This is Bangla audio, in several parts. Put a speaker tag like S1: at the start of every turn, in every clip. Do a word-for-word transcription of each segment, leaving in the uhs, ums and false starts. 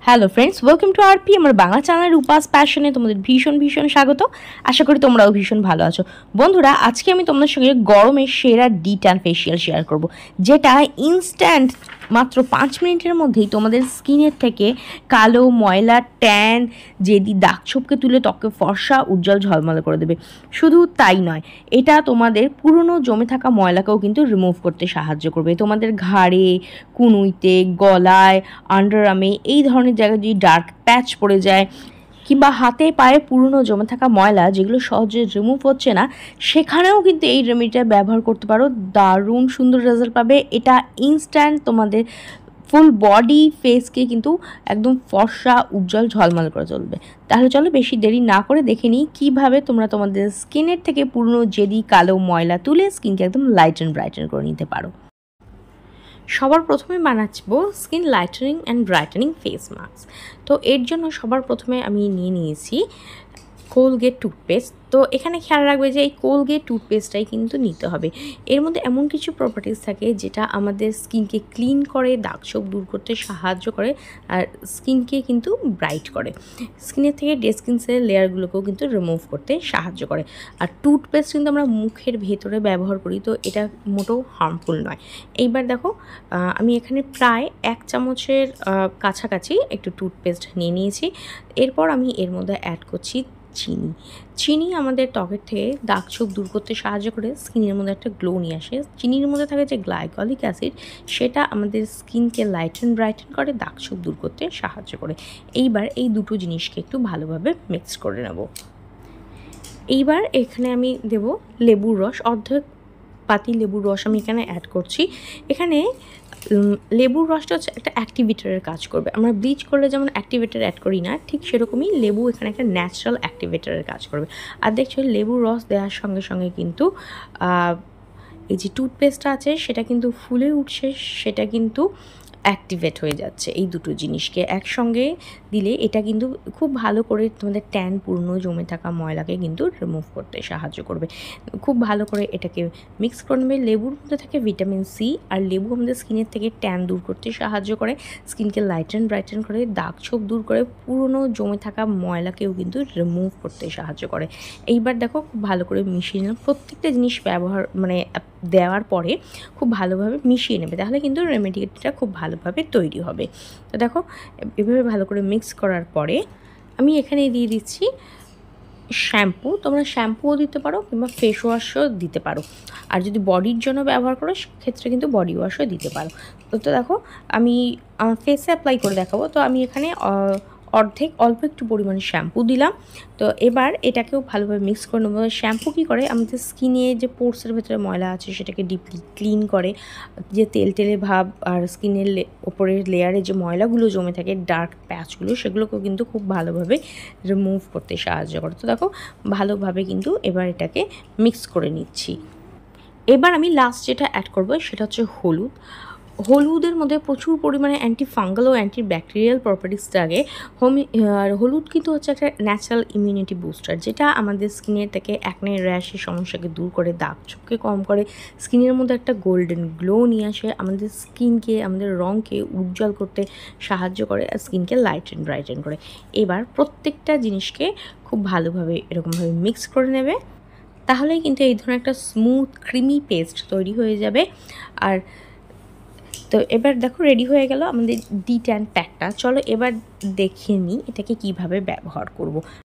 S1: Hello friends, welcome to RP আমার বাংলা চ্যানেল রূপাস প্যাশনে তোমাদের ভীষণ ভীষণ স্বাগত। আশা করি তোমরাও ভীষণ ভালো আছো। বন্ধুরা, আজকে আমি তোমাদের সঙ্গে গরমের সেরা ডি ট্যান ফেসিয়াল শেয়ার করব, যেটা ইনস্ট্যান্ট মাত্র পাঁচ মিনিটের মধ্যেই তোমাদের স্কিনের থেকে কালো ময়লা ট্যান জেদি দাগ ছোপকে তুলে ত্বকে ফর্সা উজ্জ্বল ঝলমলে করে দেবে। শুধু তাই নয়, এটা তোমাদের পুরনো জমে থাকা ময়লাকেও কিন্তু রিমুভ করতে সাহায্য করবে। তোমাদের ঘাড়ে, কুনুইতে, গলায়, আন্ডারআর্মে এই ধরনের জায়গায় যদি ডার্ক প্যাচ পড়ে যায় কিংবা হাতে পায়ে পুরনো জমে থাকা ময়লা যেগুলো সহজে রিমুভ হচ্ছে না, সেখানেও কিন্তু এই রেমেডিটা ব্যবহার করতে পারো। দারুণ সুন্দর রেজাল্ট পাবে। এটা ইনস্ট্যান্ট তোমাদের ফুল বডি ফেসকে কিন্তু একদম ফর্সা উজ্জ্বল ঝলমল করে চলবে। তাহলে চলো বেশি দেরি না করে দেখে নিই কীভাবে তোমরা তোমাদের স্কিনের থেকে পুরনো জেদি কালো ময়লা তুলে স্কিনকে একদম লাইট অ্যান্ড ব্রাইটেন করে নিতে পারো। সবার প্রথমে বানাচ্ছি skin lightening and brightening face mask. তো এর জন্য সবার প্রথমে আমি নিয়ে নিয়েছি কোলগেট টুথপেস্ট। তো এখানে খেয়াল রাখবে যে এই কোলগেট টুথপেস্টটাই কিন্তু নিতে হবে। এর মধ্যে এমন কিছু প্রপার্টিস থাকে যেটা আমাদের স্কিনকে ক্লিন করে, দাগ ছোপ দূর করতে সাহায্য করে, আর স্কিনকে কিন্তু ব্রাইট করে। স্কিনের থেকে ডেড স্কিন সেলের লেয়ারগুলোকেও কিন্তু রিমুভ করতে সাহায্য করে। আর টুথপেস্ট কিন্তু আমরা মুখের ভেতরে ব্যবহার করি, তো এটা মোটেও হার্মফুল নয়। এইবার দেখো, আমি এখানে প্রায় এক চামচের কাছাকাছি একটু টুথপেস্ট নিয়ে নিয়েছি। এরপর আমি এর মধ্যে অ্যাড করছি চিনি। চিনি আমাদের ত্বকের থেকে দাগ ছোপ দূর করতে সাহায্য করে, স্কিনের মধ্যে একটা গ্লো নিয়ে আসে। চিনির মধ্যে থাকে যে গ্লাইকলিক অ্যাসিড, সেটা আমাদের স্কিনকে লাইটেন ব্রাইটেন করে, দাগ ছোপ দূর করতে সাহায্য করে। এইবার এই দুটো জিনিসকে একটু ভালোভাবে মিক্স করে নেব। এইবার এখানে আমি দেব লেবুর রস, অর্ধেক পাতি লেবুর রস আমি এখানে অ্যাড করছি। এখানে লেবুর রসটা হচ্ছে একটা অ্যাক্টিভেটারের কাজ করবে। আমরা ব্লিচ করলে যেমন অ্যাক্টিভেটার অ্যাড করি না, ঠিক সেরকমই লেবু এখানে একটা ন্যাচারাল অ্যাক্টিভেটারের কাজ করবে। আর দেখছো লেবুর রস দেওয়ার সঙ্গে সঙ্গে কিন্তু এই যে টুথপেস্টটা আছে সেটা কিন্তু ফুলে উঠছে, সেটা কিন্তু অ্যাক্টিভেট হয়ে যাচ্ছে। এই দুটো জিনিসকে একসঙ্গে দিলে এটা কিন্তু খুব ভালো করে তোমাদের ট্যান পুরনো জমে থাকা ময়লাকে কিন্তু রিমুভ করতে সাহায্য করবে। খুব ভালো করে এটাকে মিক্স করে নেবে। লেবুর মধ্যে থাকে ভিটামিন সি, আর লেবু আমাদের স্কিনের থেকে ট্যান দূর করতে সাহায্য করে, স্কিনকে লাইটেন ব্রাইটেন করে, দাগ ছোপ দূর করে, পুরনো জমে থাকা ময়লাকেও কিন্তু রিমুভ করতে সাহায্য করে। এইবার দেখো খুব ভালো করে মিশিয়ে নিলাম। প্রত্যেকটা জিনিস ব্যবহার মানে দেওয়ার পরে খুব ভালোভাবে মিশিয়ে নেবে, তাহলে কিন্তু রেমেডিটা খুব ভালোভাবে তৈরি হবে। তো দেখো এভাবে ভালো করে মিক্স করার পরে আমি এখানে দিয়ে দিচ্ছি শ্যাম্পু। তোমরা শ্যাম্পুও দিতে পারো কিংবা ফেস ওয়াশও দিতে পারো, আর যদি বডির জন্য ব্যবহার করো সেক্ষেত্রে কিন্তু বডি ওয়াশও দিতে পারো। তো দেখো আমি ফেসে অ্যাপ্লাই করে দেখাবো। তো আমি এখানে অর্ধেক অল্প একটু পরিমাণে শ্যাম্পু দিলাম। তো এবার এটাকেও ভালোভাবে মিক্স করে নেবো। শ্যাম্পু কী করে, আমাদের স্কিনে যে পোর্সের ভেতরে ময়লা আছে সেটাকে ডিপলি ক্লিন করে, যে তেল তেলে ভাব আর স্কিনের ওপরের লেয়ারে যে ময়লাগুলো জমে থাকে, ডার্ক প্যাচগুলো, সেগুলোকেও কিন্তু খুব ভালোভাবে রিমুভ করতে সাহায্য করে। তো দেখো ভালোভাবে কিন্তু এবার এটাকে মিক্স করে নিচ্ছি। এবার আমি লাস্ট যেটা অ্যাড করবো সেটা হচ্ছে হলুদ। হলুদের মধ্যে প্রচুর পরিমাণে অ্যান্টি ফাঙ্গাল ও অ্যান্টি ব্যাকটেরিয়াল প্রপার্টিস থাকে। হোমি আর হলুদ কিন্তু হচ্ছে একটা ন্যাচারাল ইমিউনিটি বুস্টার, যেটা আমাদের স্কিনের থেকে অ্যাকনে র্যাশের সমস্যাকে দূর করে, দাগ ছোপকে কম করে, স্কিনের মধ্যে একটা গোল্ডেন গ্লো নিয়ে আসে, আমাদের স্কিনকে, আমাদের রঙকে উজ্জ্বল করতে সাহায্য করে, আর স্কিনকে লাইট অ্যান্ড ব্রাইটেন করে। এবার প্রত্যেকটা জিনিসকে খুব ভালোভাবে এরকমভাবে মিক্স করে নেবে, তাহলেই কিন্তু এই ধরনের একটা স্মুথ ক্রিমি পেস্ট তৈরি হয়ে যাবে। আর তো এবার দেখো রেডি হয়ে গেল আমাদের ডি ট্যান প্যাকটা। চলো এবার দেখে নিই এটাকে কিভাবে ব্যবহার করব।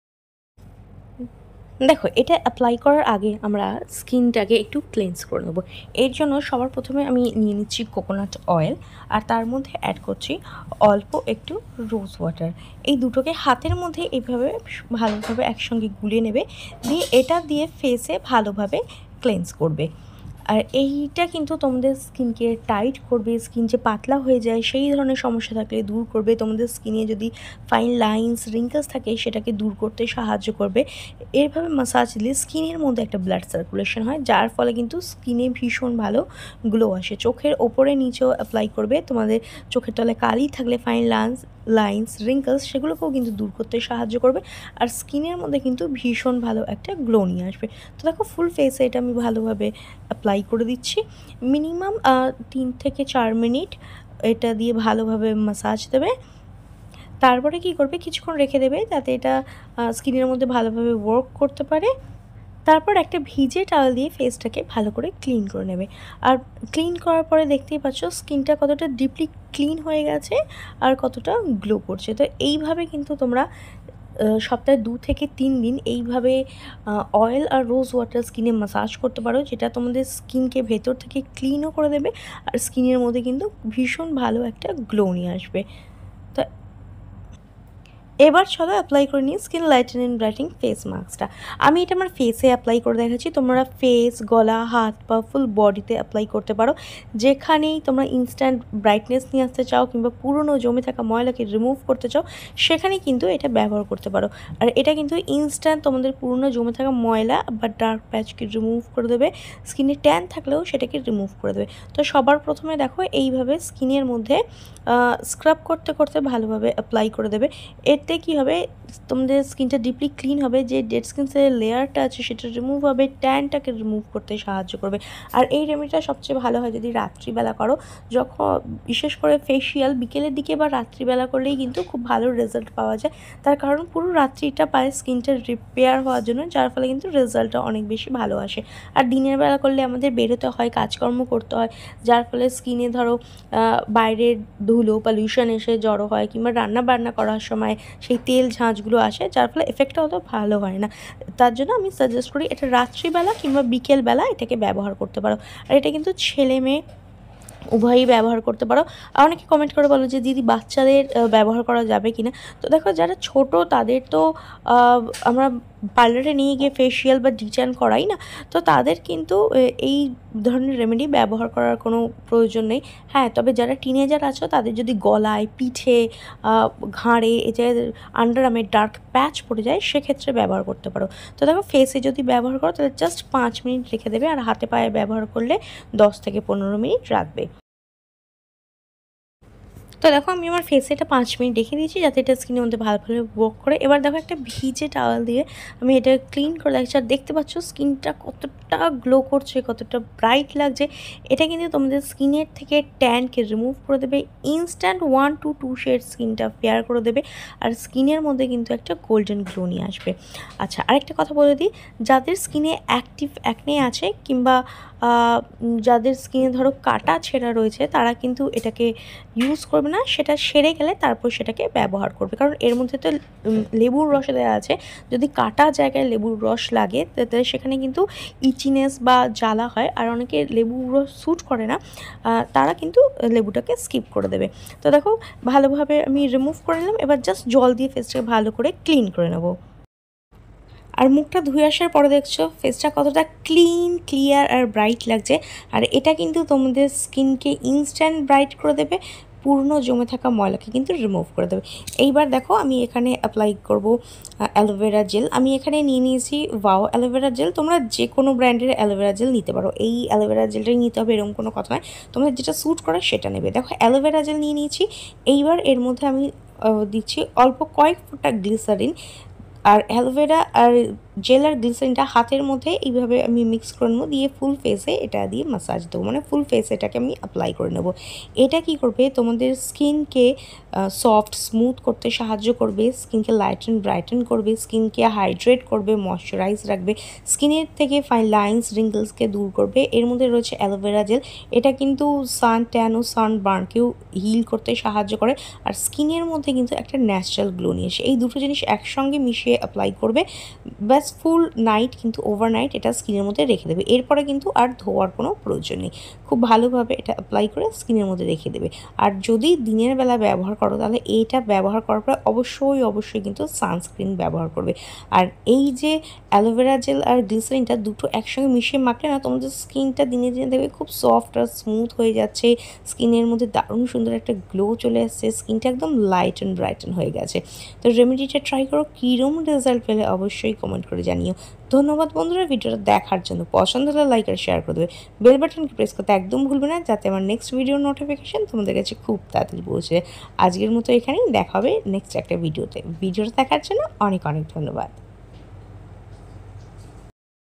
S1: দেখো এটা অ্যাপ্লাই করার আগে আমরা স্কিনটাকে একটু ক্লেন্স করে নেবো। এর জন্য সবার প্রথমে আমি নিয়ে নিচ্ছি কোকোনাট অয়েল, আর তার মধ্যে অ্যাড করছি অল্প একটু রোজ ওয়াটার। এই দুটোকে হাতের মধ্যে এইভাবে ভালোভাবে একসঙ্গে গুলিয়ে নেবে, দিয়ে এটা দিয়ে ফেসে ভালোভাবে ক্লেন্স করবে। আর এইটা কিন্তু তোমাদের স্কিনকে টাইট করবে, স্কিন যে পাতলা হয়ে যায় সেই ধরনের সমস্যা থাকলে দূর করবে। তোমাদের স্কিনে যদি ফাইন লাইন্স রিঙ্কেলস থাকে সেটাকে দূর করতে সাহায্য করবে। এরভাবে মাসাজ দিলে স্কিনের মধ্যে একটা ব্লাড সার্কুলেশন হয়, যার ফলে কিন্তু স্কিনে ভীষণ ভালো গ্লো আসে। চোখের ওপরে নিচেও অ্যাপ্লাই করবে। তোমাদের চোখের তলায় কালি থাকলে ফাইন লাইন্স লাইন্স রিঙ্কেলস সেগুলোকেও কিন্তু দূর করতে সাহায্য করবে, আর স্কিনের মধ্যে কিন্তু ভীষণ ভালো একটা গ্লো নিয়ে আসবে। তো দেখো ফুল ফেসে এটা আমি ভালোভাবে অ্যাপ্লাই করে দিচ্ছি। মিনিমাম তিন থেকে চার মিনিট এটা দিয়ে ভালোভাবে মাসাজ দেবে। তারপরে কি করবে, কিছুক্ষণ রেখে দেবে যাতে এটা স্কিনের মধ্যে ভালোভাবে ওয়ার্ক করতে পারে। তারপর একটা ভিজে টাওয়েল দিয়ে ফেসটাকে ভালো করে ক্লিন করে নেবে। আর ক্লিন করার পরে দেখতেই পাচ্ছ স্কিনটা কতটা ডিপলি ক্লিন হয়ে গেছে আর কতটা গ্লো করছে। তো এইভাবে কিন্তু তোমরা সপ্তাহে দু থেকে তিন দিন এইভাবে অয়েল আর রোজ ওয়াটার স্কিনে ম্যাসাজ করতে পারো, যেটা তোমাদের স্কিনকে ভেতর থেকে ক্লিনও করে দেবে আর স্কিনের মধ্যে কিন্তু ভীষণ ভালো একটা গ্লো নিয়ে আসবে। তো এবার চলো অ্যাপ্লাই করে নিই skin lighten and brightening face মাস্কটা। আমি এটা আমার ফেসে অ্যাপ্লাই করে দেখাচ্ছি, তোমরা ফেস, গলা, হাত পা, ফুল বডিতে অ্যাপ্লাই করতে পারো। যেখানেই তোমরা ইনস্ট্যান্ট ব্রাইটনেস নিয়ে আসতে চাও কিংবা পুরনো জমে থাকা ময়লাকে রিমুভ করতে চাও, সেখানেই কিন্তু এটা ব্যবহার করতে পারো। আর এটা কিন্তু ইনস্ট্যান্ট তোমাদের পুরনো জমে থাকা ময়লা বা ডার্ক প্যাচকে রিমুভ করে দেবে, স্কিনে ট্যান থাকলেও সেটাকে রিমুভ করে দেবে। তো সবার প্রথমে দেখো এইভাবে স্কিনের মধ্যে স্ক্রাব করতে করতে ভালোভাবে অ্যাপ্লাই করে দেবে। এতে কী হবে, তোমাদের স্কিনটা ডিপলি ক্লিন হবে, যে ডেড স্কিন সেলের লেয়ারটা আছে সেটা রিমুভ হবে, ট্যানটাকে রিমুভ করতে সাহায্য করবে। আর এই রেমেডিটা সবচেয়ে ভালো হয় যদি রাত্রিবেলা করো, যখন বিশেষ করে ফেসিয়াল বিকেলের দিকে বা রাত্রিবেলা করলেই কিন্তু খুব ভালো রেজাল্ট পাওয়া যায়। তার কারণ পুরো রাত্রিটা পায় স্কিনটা রিপেয়ার হওয়ার জন্য, যার ফলে কিন্তু রেজাল্টটা অনেক বেশি ভালো আসে। আর দিনের বেলা করলে আমাদের বেরোতে হয়, কাজকর্ম করতে হয়, যার ফলে স্কিনে ধরো বাইরের ধুলো পলিউশন এসে জড়ো হয় কিংবা রান্না বান্না করার সময় সেই তেল ঝাঁঝগুলো আসে, যার ফলে এফেক্টটা অত ভালো হয় না। তার জন্য আমি সাজেস্ট করি এটা রাত্রিবেলা কিংবা বিকেলবেলা এটাকে ব্যবহার করতে পারো। আর এটা কিন্তু ছেলে মেয়ে উভয়ই ব্যবহার করতে পারো। আর অনেকে কমেন্ট করে বলো যে দিদি বাচ্চাদের ব্যবহার করা যাবে কি না। তো দেখো যারা ছোট তাদের তো আমরা পার্লারে নিয়ে গিয়ে ফেসিয়াল বা ডিটান করাই না, তো তাদের কিন্তু এই ধরনের রেমেডি ব্যবহার করার কোনো প্রয়োজন নেই। হ্যাঁ, তবে যারা টিনেজার আছো তাদের যদি গলায়, পিঠে, ঘাড়ে, এই যে আন্ডার আর্মে ডার্ক প্যাচ পড়ে যায় সেক্ষেত্রে ব্যবহার করতে পারো। তো দেখো ফেসে যদি ব্যবহার করো তাহলে জাস্ট পাঁচ মিনিট রেখে দেবে, আর হাতে পায়ে ব্যবহার করলে দশ থেকে পনেরো মিনিট রাখবে। তো দেখো আমি আমার ফেসে এটা পাঁচ মিনিট রেখে দিয়েছি যাতে এটা স্কিনের মধ্যে ভালোভাবে ওয়ার্ক করে। এবার দেখো একটা ভিজে টাওয়াল দিয়ে আমি এটা ক্লিন করে লাগছে, আর দেখতে পাচ্ছ স্কিনটা কতটা গ্লো করছে, কতটা ব্রাইট লাগছে। এটা কিন্তু তোমাদের স্কিনের থেকে ট্যানকে রিমুভ করে দেবে, instant one two two shade স্কিনটা ফেয়ার করে দেবে, আর স্কিনের মধ্যে কিন্তু একটা গোল্ডেন গ্লো নিয়ে আসবে। আচ্ছা, আরেকটা কথা বলে দিই, যাদের স্কিনে অ্যাক্টিভ অ্যাকনে আছে কিংবা যাদের স্কিনে ধরো কাটা ছেঁড়া রয়েছে তারা কিন্তু এটাকে ইউজ করবে না, সেটা সেরে গেলে তারপর সেটাকে ব্যবহার করবে। কারণ এর মধ্যে তো লেবুর রস দেওয়া আছে, যদি কাটা জায়গায় লেবুর রস লাগে তাহলে সেখানে কিন্তু ইচিনেস বা জ্বালা হয়, আর অনেকে লেবুর রস স্যুট করে না, তারা কিন্তু লেবুটাকে স্কিপ করে দেবে। তো দেখো ভালোভাবে আমি রিমুভ করে নিলাম, এবার জাস্ট জল দিয়ে ফেসটাকে ভালো করে ক্লিন করে নেবো। আর মুখটা ধুয়ে আসার পরে দেখছো ফেসটা কতটা ক্লিন, ক্লিয়ার আর ব্রাইট লাগছে। আর এটা কিন্তু তোমাদের স্কিনকে ইনস্ট্যান্ট ব্রাইট করে দেবে, পুরনো জমে থাকা ময়লাকে কিন্তু রিমুভ করে দেবে। এইবার দেখো আমি এখানে অ্যাপ্লাই করব অ্যালোভেরা জেল। আমি এখানে নিয়ে নিয়েছি ওয়াও অ্যালোভেরা জেল, তোমরা যে কোনো ব্র্যান্ডের অ্যালোভেরা জেল নিতে পারো, এই অ্যালোভেরা জেলটাই নিতে হবে এরকম কোনো কথা নয়, তোমরা যেটা স্যুট করে সেটা নেবে। দেখো অ্যালোভেরা জেল নিয়ে নিয়েছি, এইবার এর মধ্যে আমি দিচ্ছি অল্প কয়েক ফোঁটা গ্লিসারিন, আর অ্যালোভেরা আর জেল আর গ্লিসারিনটা হাতের মধ্যে এইভাবে আমি মিক্স করে নেবো, দিয়ে ফুল ফেসে এটা দিয়ে মাসাজ দেবো, মানে ফুল ফেসে এটাকে আমি অ্যাপ্লাই করে নেবো। এটা কি করবে, তোমাদের স্কিনকে সফট স্মুথ করতে সাহায্য করবে, স্কিনকে লাইটেন ব্রাইটেন করবে, স্কিনকে হাইড্রেট করবে, ময়শ্চারাইজ রাখবে, স্কিনের থেকে ফাইন লাইন্স রিঙ্কলসকে দূর করবে। এর মধ্যে রয়েছে অ্যালোভেরা জেল, এটা কিন্তু সান ট্যান ও সান বার্নকেও হিল করতে সাহায্য করে, আর স্কিনের মধ্যে কিন্তু একটা ন্যাচারাল গ্লো নিয়ে আসে। এই দুটো জিনিস একসঙ্গে মিশিয়ে অ্যাপ্লাই করবে, ব্যাস ফুল নাইট কিন্তু ওভারনাইট এটা স্কিনের মধ্যে রেখে দেবে। এরপরে কিন্তু আর ধোয়ার কোনো প্রয়োজন নেই, খুব ভালোভাবে এটা অ্যাপ্লাই করে স্কিনের মধ্যে রেখে দেবে। আর যদি দিনের বেলা ব্যবহার করো তাহলে এইটা ব্যবহার করার পরে অবশ্যই অবশ্যই কিন্তু সানস্ক্রিন ব্যবহার করবে। আর এই যে অ্যালোভেরা জেল আর গ্লিসারিনটা দুটো একসঙ্গে মিশিয়ে মাখলে না তোমাদের স্কিনটা দিনে দিনে দেখবে খুব সফট আর স্মুথ হয়ে যাচ্ছে, স্কিনের মধ্যে দারুণ সুন্দর একটা গ্লো চলে আসছে, স্কিনটা একদম লাইট অ্যান্ড ব্রাইটেন হয়ে গেছে। তো রেমেডিটা ট্রাই করো, কীরকম রেজাল্ট পেলে অবশ্যই কমেন্ট করে জানিও। ধন্যবাদ বন্ধুরা ভিডিওটা দেখার জন্য, পছন্দ হলে লাইক আর শেয়ার করে দেবে, বেল বাটনকে প্রেস করতে একদম ভুলবে না যাতে আমার নেক্সট ভিডিওর নোটিফিকেশান তোমাদের কাছে খুব তাড়াতাড়ি পৌঁছে। আজকের মতো এখানেই দেখা হবে নেক্সট একটা ভিডিওতে। ভিডিওটা দেখার জন্য অনেক অনেক ধন্যবাদ।